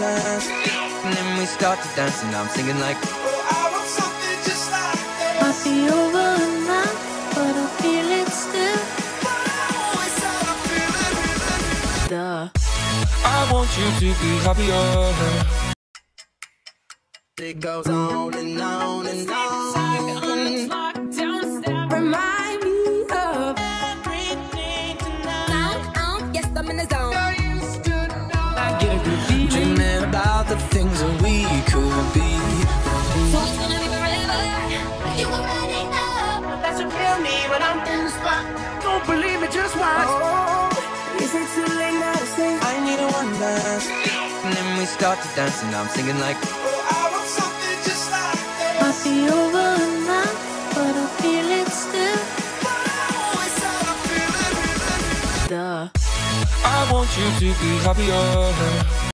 dance. And then we start to dance and I'm singing like, oh, I want something just like this. Might be over now, but I feel it still. Oh, it's how I feel it. Duh. I want you to be happier. It goes on and on and on. Remind me of Everything tonight. yes, I'm in the zone. I used to know. I get a good feeling. Dreaming about the things that we could be. So it's gonna be forever. You already know. That's what feel me when I'm in the spot. Don't believe me, just watch. Oh, Is it too late now to say? I need a one dance. And then we start to dance and I'm singing like, oh, I want something just like this. Might be over now, but I feel it still. Oh, it's how I feel it. Duh. I want you to be happier.